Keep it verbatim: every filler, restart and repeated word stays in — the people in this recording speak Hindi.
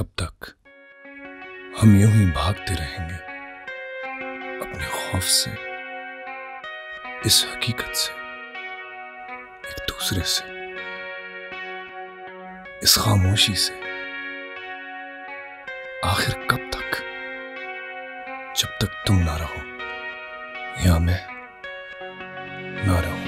कब तक हम यूं ही भागते रहेंगे अपने खौफ से, इस हकीकत से, एक दूसरे से, इस खामोशी से। आखिर कब तक, जब तक तुम ना रहो या मैं ना रहूं।